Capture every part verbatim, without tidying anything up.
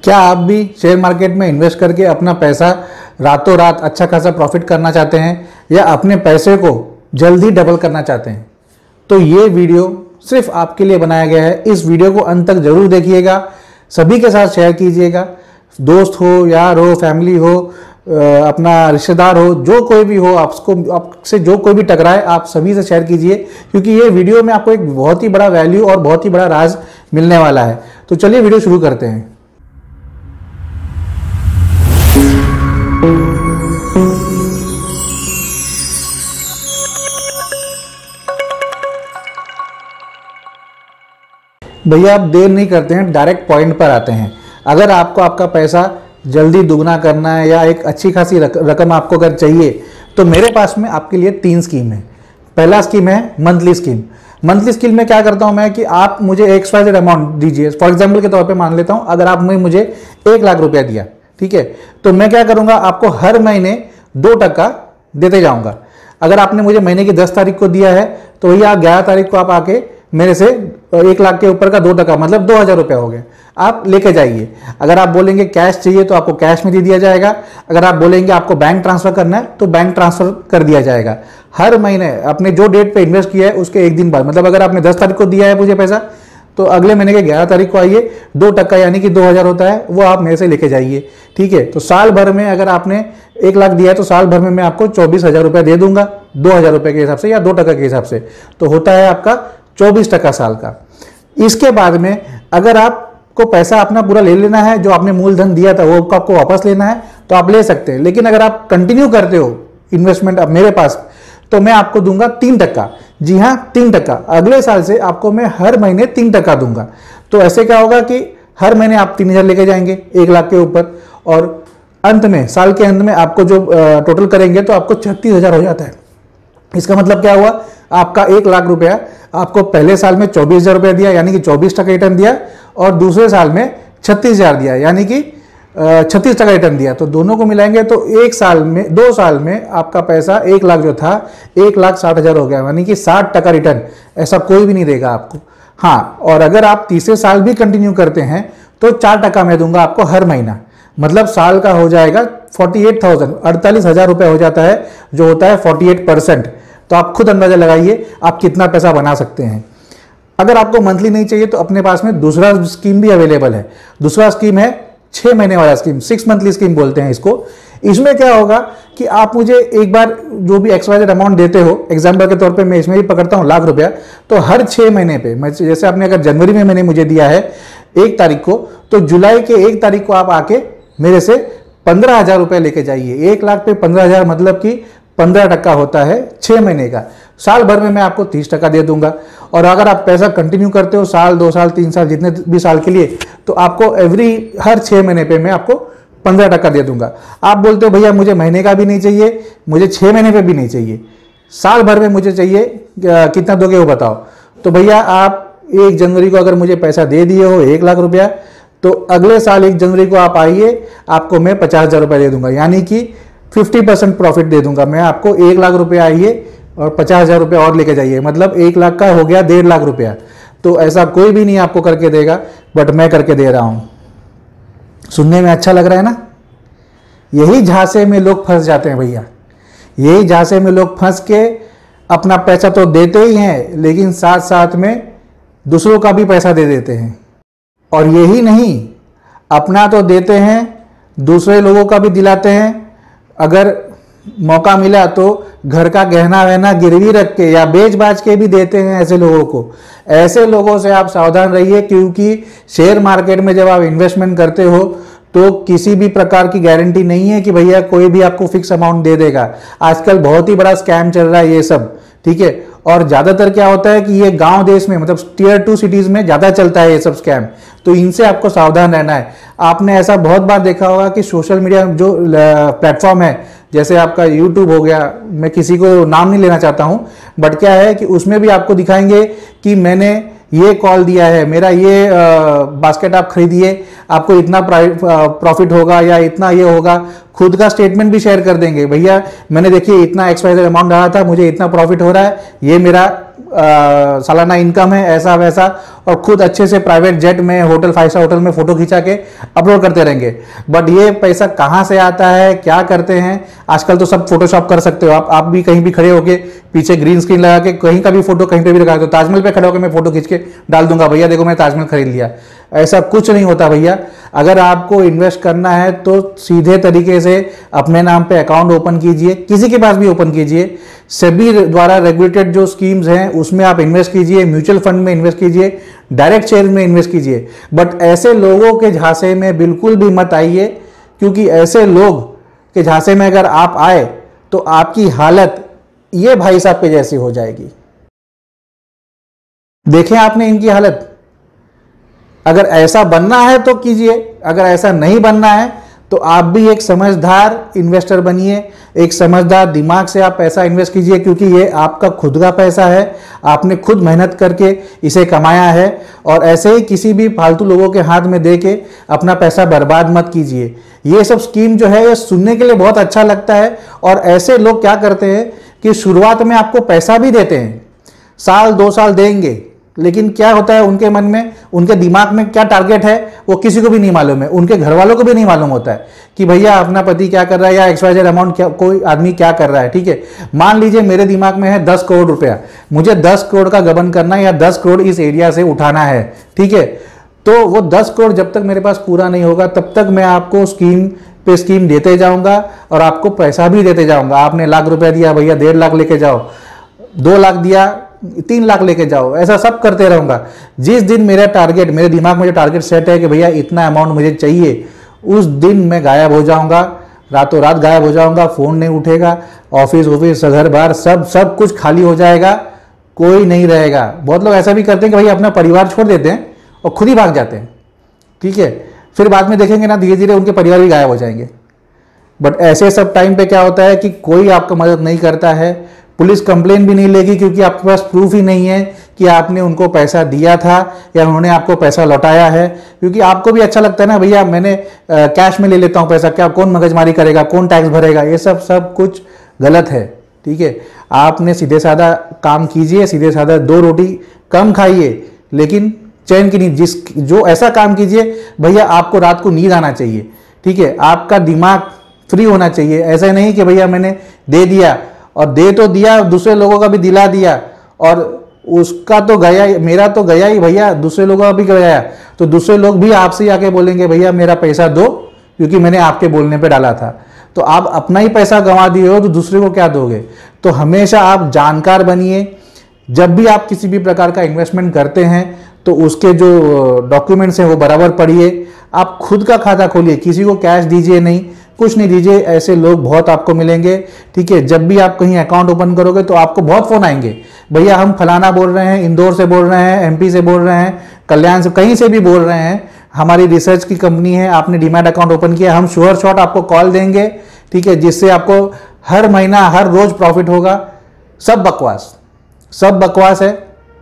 क्या आप भी शेयर मार्केट में इन्वेस्ट करके अपना पैसा रातों रात अच्छा खासा प्रॉफिट करना चाहते हैं या अपने पैसे को जल्दी डबल करना चाहते हैं? तो ये वीडियो सिर्फ आपके लिए बनाया गया है। इस वीडियो को अंत तक जरूर देखिएगा, सभी के साथ शेयर कीजिएगा। दोस्त हो, यार हो, फैमिली हो, अपना रिश्तेदार हो, जो कोई भी हो, आपको आपसे जो कोई भी टकराए आप सभी से शेयर कीजिए, क्योंकि ये वीडियो में आपको एक बहुत ही बड़ा वैल्यू और बहुत ही बड़ा राज मिलने वाला है। तो चलिए वीडियो शुरू करते हैं। भैया आप देर नहीं करते हैं, डायरेक्ट पॉइंट पर आते हैं। अगर आपको आपका पैसा जल्दी दुगना करना है या एक अच्छी खासी रकम आपको अगर चाहिए तो मेरे पास में आपके लिए तीन स्कीम है। पहला स्कीम है मंथली स्कीम। मंथली स्कीम में क्या करता हूं मैं कि आप मुझे एक्स वाई जेड अमाउंट दीजिए। फॉर एग्जांपल के तौर पे मान लेता हूं, अगर आपने मुझे एक लाख रुपया दिया, ठीक है, तो मैं क्या करूंगा, आपको हर महीने दो टका देते जाऊंगा। अगर आपने मुझे महीने की दस तारीख को दिया है तो भैया ग्यारह तारीख को आप आके मेरे से एक लाख के ऊपर का दो टका मतलब दो हजार रुपया हो गया, आप लेके जाइए। अगर आप बोलेंगे कैश चाहिए तो आपको कैश में दे दिया जाएगा। अगर आप बोलेंगे आपको बैंक ट्रांसफर करना है तो बैंक ट्रांसफर कर दिया जाएगा। हर महीने अपने जो डेट पे इन्वेस्ट किया है उसके एक दिन बाद, मतलब अगर आपने दस तारीख को दिया है मुझे पैसा तो अगले महीने के ग्यारह तारीख को आइए, दो टक्का यानी कि दो हजार होता है वो आप मेरे से लेके जाइए, ठीक है। तो साल भर में अगर आपने एक लाख दिया है तो साल भर में मैं आपको चौबीस हजार रुपया दे दूंगा, दो हजार रुपये के हिसाब से या दो टका के हिसाब से, तो होता है आपका चौबीस टका साल का। इसके बाद में अगर आपको पैसा अपना पूरा ले लेना है, जो आपने मूलधन दिया था वो आपको वापस लेना है तो आप ले सकते हैं। लेकिन अगर आप कंटिन्यू करते हो इन्वेस्टमेंट अब मेरे पास, तो मैं आपको दूंगा तीन टक्का। जी हाँ, तीन टक्का। अगले साल से आपको मैं हर महीने तीन टक्का दूंगा। तो ऐसे क्या होगा कि हर महीने आप तीन हजार लेके जाएंगे एक लाख के ऊपर, और अंत में साल के अंत में आपको जो टोटल करेंगे तो आपको छत्तीस हजार हो जाता है। इसका मतलब क्या हुआ, आपका एक लाख रुपया आपको पहले साल में चौबीस हजार रुपया दिया यानी कि चौबीस टका रिटर्न दिया, और दूसरे साल में छत्तीस हजार दिया यानी कि छत्तीस टका रिटर्न दिया। तो दोनों को मिलाएंगे तो एक साल में, दो साल में आपका पैसा एक लाख जो था एक लाख साठ हजार हो गया, यानी कि साठ टका रिटर्न। ऐसा कोई भी नहीं देगा आपको। हाँ, और अगर आप तीसरे साल भी कंटिन्यू करते हैं तो चार टका मैं दूंगा आपको हर महीना, मतलब साल का हो जाएगा फोर्टी एट थाउजेंड अड़तालीस हजार रुपये हो जाता है, जो होता है फोर्टी एट परसेंट। तो आप खुद अंदाजा लगाइए आप कितना पैसा बना सकते हैं। अगर आपको मंथली नहीं चाहिए तो अपने पास में दूसरा स्कीम भी अवेलेबल है। दूसरा स्कीम है छह महीने वाला स्कीम, सिक्स मंथली स्कीम बोलते हैं इसको। इसमें क्या होगा कि आप मुझे एक बार जो भी एक्स वाई जेड अमाउंट देते हो, एग्जाम्पल के तौर पे मैं इसमें भी पकड़ता हूँ लाख रुपया, तो हर छह महीने पे मैं, जैसे आपने अगर जनवरी में मैंने मुझे दिया है एक तारीख को, तो जुलाई के एक तारीख को आप आके मेरे से पंद्रह हजार रुपये लेके जाइए। एक लाख पे पंद्रह हजार मतलब कि पंद्रह टक्का होता है छह महीने का। साल भर में मैं आपको तीस टका दे दूंगा। और अगर आप पैसा कंटिन्यू करते हो साल, दो साल, तीन साल, जितने भी साल के लिए, तो आपको एवरी हर छह महीने पे मैं आपको पंद्रह टका दे दूंगा। आप बोलते हो भैया मुझे महीने का भी नहीं चाहिए, मुझे छह महीने पे भी नहीं चाहिए, साल भर में मुझे चाहिए, कितना दोगे वो बताओ। तो भैया आप एक जनवरी को अगर मुझे पैसा दे दिए हो एक लाख रुपया, तो अगले साल एक जनवरी को आप आइए, आपको मैं पचास हजार रुपया दे दूंगा, यानी कि फिफ्टी परसेंट प्रॉफिट दे दूंगा मैं आपको। एक लाख रुपया आइए और पचास हजार रुपया और लेके जाइए, मतलब एक लाख का हो गया डेढ़ लाख रुपया। तो ऐसा कोई भी नहीं आपको करके देगा, बट मैं करके दे रहा हूं। सुनने में अच्छा लग रहा है ना? यही झांसे में लोग फंस जाते हैं भैया, यही झांसे में लोग फंस के अपना पैसा तो देते ही हैं, लेकिन साथ साथ में दूसरों का भी पैसा दे देते हैं। और यही नहीं, अपना तो देते हैं, दूसरे लोगों का भी दिलाते हैं। अगर मौका मिला तो घर का गहना वहना गिरवी रख के या बेच बाच के भी देते हैं ऐसे लोगों को। ऐसे लोगों से आप सावधान रहिए, क्योंकि शेयर मार्केट में जब आप इन्वेस्टमेंट करते हो तो किसी भी प्रकार की गारंटी नहीं है कि भैया कोई भी आपको फिक्स अमाउंट दे देगा। आजकल बहुत ही बड़ा स्कैम चल रहा है ये सब, ठीक है। और ज़्यादातर क्या होता है कि ये गांव देश में, मतलब टीयर टू सिटीज़ में ज़्यादा चलता है ये सब स्कैम, तो इनसे आपको सावधान रहना है। आपने ऐसा बहुत बार देखा होगा कि सोशल मीडिया जो प्लेटफॉर्म है, जैसे आपका यूट्यूब हो गया, मैं किसी को नाम नहीं लेना चाहता हूँ, बट क्या है कि उसमें भी आपको दिखाएंगे कि मैंने ये कॉल दिया है, मेरा ये बास्केट आप खरीदिए, आपको इतना प्रॉफिट होगा या इतना ये होगा। खुद का स्टेटमेंट भी शेयर कर देंगे, भैया मैंने देखिए इतना एक्स वाई जेड अमाउंट डाला था, मुझे इतना प्रॉफिट हो रहा है, ये मेरा सालाना इनकम है, ऐसा वैसा, और खुद अच्छे से प्राइवेट जेट में, होटल, फाइव स्टार होटल में फोटो खिंचा के अपलोड करते रहेंगे। बट ये पैसा कहाँ से आता है, क्या करते हैं? आजकल तो सब फोटोशॉप कर सकते हो आप आप भी कहीं भी खड़े होके पीछे ग्रीन स्क्रीन लगा के कहीं का भी फोटो कहीं पे भी लगा दो। ताजमहल पे खड़े होकर मैं फोटो खींच के डाल दूंगा, भैया देखो मैं ताजमहल खरीद लिया। ऐसा कुछ नहीं होता भैया। अगर आपको इन्वेस्ट करना है तो सीधे तरीके से अपने नाम पे अकाउंट ओपन कीजिए, किसी के पास भी ओपन कीजिए, सेबी द्वारा रेगुलेटेड जो स्कीम्स हैं उसमें आप इन्वेस्ट कीजिए, म्यूचुअल फंड में इन्वेस्ट कीजिए, डायरेक्ट शेयर में इन्वेस्ट कीजिए। बट ऐसे लोगों के झांसे में बिल्कुल भी मत आइए, क्योंकि ऐसे लोग के झांसे में अगर आप आए तो आपकी हालत ये भाई साहब के जैसी हो जाएगी। देखें आपने इनकी हालत। अगर ऐसा बनना है तो कीजिए, अगर ऐसा नहीं बनना है तो आप भी एक समझदार इन्वेस्टर बनिए, एक समझदार दिमाग से आप पैसा इन्वेस्ट कीजिए, क्योंकि ये आपका खुद का पैसा है, आपने खुद मेहनत करके इसे कमाया है। और ऐसे ही किसी भी फालतू लोगों के हाथ में दे के अपना पैसा बर्बाद मत कीजिए। ये सब स्कीम जो है ये सुनने के लिए बहुत अच्छा लगता है, और ऐसे लोग क्या करते हैं कि शुरुआत में आपको पैसा भी देते हैं, साल दो साल देंगे, लेकिन क्या होता है उनके मन में, उनके दिमाग में क्या टारगेट है वो किसी को भी नहीं मालूम है, उनके घर वालों को भी नहीं मालूम होता है कि भैया अपना पति क्या कर रहा है या एक्स वाई जेड अमाउंट क्या कोई आदमी क्या कर रहा है। ठीक है, मान लीजिए मेरे दिमाग में है दस करोड़ रुपया, मुझे दस करोड़ का गबन करना है या दस करोड़ इस एरिया से उठाना है। ठीक है, तो वो दस करोड़ जब तक मेरे पास पूरा नहीं होगा तब तक मैं आपको स्कीम पे स्कीम देते जाऊंगा और आपको पैसा भी देते जाऊंगा। आपने लाख रुपया दिया, भैया डेढ़ लाख लेके जाओ, दो लाख दिया, तीन लाख लेके जाओ, ऐसा सब करते रहूंगा। जिस दिन मेरा टारगेट, मेरे दिमाग में जो टारगेट सेट है कि भैया इतना अमाउंट मुझे चाहिए, उस दिन मैं गायब हो जाऊंगा, रातों रात गायब हो जाऊंगा, फोन नहीं उठेगा, ऑफिस ऑफिस घर बार सब सब कुछ खाली हो जाएगा, कोई नहीं रहेगा। बहुत लोग ऐसा भी करते हैं कि भाई अपना परिवार छोड़ देते हैं और खुद ही भाग जाते हैं। ठीक है, फिर बाद में देखेंगे ना धीरे धीरे उनके परिवार भी गायब हो जाएंगे। बट ऐसे सब टाइम पे क्या होता है कि कोई आपको मदद नहीं करता है, पुलिस कंप्लेन भी नहीं लेगी, क्योंकि आपके पास प्रूफ ही नहीं है कि आपने उनको पैसा दिया था या उन्होंने आपको पैसा लौटाया है। क्योंकि आपको भी अच्छा लगता है ना, भैया मैंने आ, कैश में ले लेता हूं पैसा, क्या कौन मगजमारी करेगा, कौन टैक्स भरेगा, ये सब सब कुछ गलत है। ठीक है, आपने सीधे साधा काम कीजिए, सीधे साधा दो रोटी कम खाइए लेकिन चैन की नींद, जिस जो ऐसा काम कीजिए भैया आपको रात को नींद आना चाहिए। ठीक है, आपका दिमाग फ्री होना चाहिए। ऐसा नहीं कि भैया मैंने दे दिया और दे तो दिया, दूसरे लोगों का भी दिला दिया और उसका तो गया ही, मेरा तो गया ही भैया, दूसरे लोगों का भी गया, तो दूसरे लोग भी आपसे आके बोलेंगे भैया मेरा पैसा दो, क्योंकि मैंने आपके बोलने पे डाला था। तो आप अपना ही पैसा गंवा दिए हो तो दूसरे को क्या दोगे? तो हमेशा आप जानकार बनिए। जब भी आप किसी भी प्रकार का इन्वेस्टमेंट करते हैं तो उसके जो डॉक्यूमेंट्स हैं वो बराबर पढ़िए। आप खुद का खाता खोलिए, किसी को कैश दीजिए नहीं, कुछ नहीं दीजिए। ऐसे लोग बहुत आपको मिलेंगे। ठीक है, जब भी आप कहीं अकाउंट ओपन करोगे तो आपको बहुत फोन आएंगे, भैया हम फलाना बोल रहे हैं, इंदौर से बोल रहे हैं, एमपी से बोल रहे हैं, कल्याण से, कहीं से भी बोल रहे हैं, हमारी रिसर्च की कंपनी है, आपने डीमैट अकाउंट ओपन किया, हम श्योर शॉट आपको कॉल देंगे। ठीक है, जिससे आपको हर महीना हर रोज प्रॉफिट होगा। सब बकवास, सब बकवास है,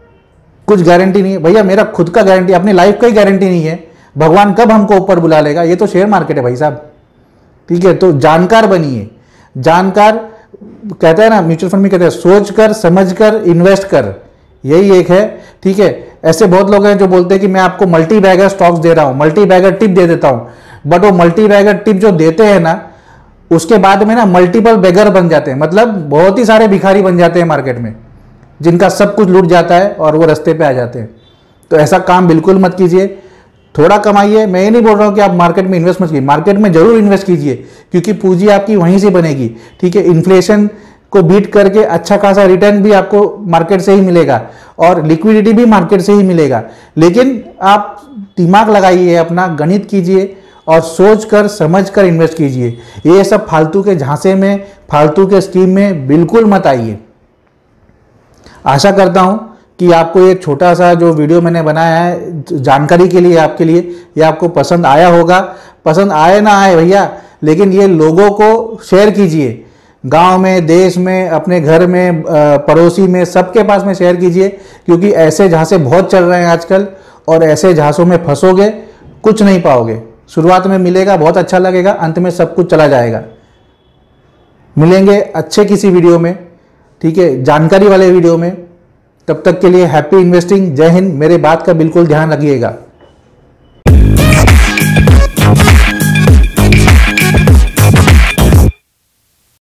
कुछ गारंटी नहीं है भैया। मेरा खुद का गारंटी, अपनी लाइफ का ही गारंटी नहीं है, भगवान कब हमको ऊपर बुला लेगा। ये तो शेयर मार्केट है भाई साहब। ठीक है, तो जानकार बनिए। जानकार कहते हैं ना, म्यूचुअल फंड में कहते हैं सोच कर समझ कर इन्वेस्ट कर, यही एक है। ठीक है, ऐसे बहुत लोग हैं जो बोलते हैं कि मैं आपको मल्टी बैगर स्टॉक्स दे रहा हूं, मल्टी बैगर टिप दे देता हूं, बट वो मल्टी बैगर टिप जो देते हैं ना, उसके बाद में ना मल्टीपल बैगर बन जाते हैं, मतलब बहुत ही सारे भिखारी बन जाते हैं मार्केट में, जिनका सब कुछ लूट जाता है और वो रास्ते पे आ जाते हैं। तो ऐसा काम बिल्कुल मत कीजिए, थोड़ा कमाइए। मैं ये नहीं बोल रहा हूँ कि आप मार्केट में इन्वेस्ट मत कीजिए, मार्केट में जरूर इन्वेस्ट कीजिए, क्योंकि पूंजी आपकी वहीं से बनेगी। ठीक है, इन्फ्लेशन को बीट करके अच्छा खासा रिटर्न भी आपको मार्केट से ही मिलेगा और लिक्विडिटी भी मार्केट से ही मिलेगा। लेकिन आप दिमाग लगाइए, अपना गणित कीजिए और सोच कर समझ कर इन्वेस्ट कीजिए। ये सब फालतू के झांसे में, फालतू के स्कीम में बिल्कुल मत आइए। आशा करता हूं कि आपको ये छोटा सा जो वीडियो मैंने बनाया है जानकारी के लिए, आपके लिए, ये आपको पसंद आया होगा। पसंद आए ना आए भैया, लेकिन ये लोगों को शेयर कीजिए, गांव में, देश में, अपने घर में, पड़ोसी में, सबके पास में शेयर कीजिए, क्योंकि ऐसे झांसे बहुत चल रहे हैं आजकल और ऐसे झांसों में फंसोगे कुछ नहीं पाओगे। शुरुआत में मिलेगा, बहुत अच्छा लगेगा, अंत में सब कुछ चला जाएगा। मिलेंगे अच्छे किसी वीडियो में, ठीक है, जानकारी वाले वीडियो में। तब तक के लिए हैप्पी इन्वेस्टिंग। जय हिंद। मेरे बात का बिल्कुल ध्यान रखिएगा।